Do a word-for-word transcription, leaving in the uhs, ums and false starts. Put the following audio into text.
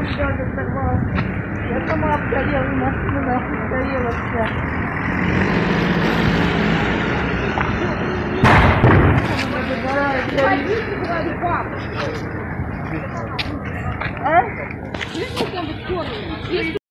даже сорвал. Я сама обгорела, машина обгорела вся. Она загорает. А?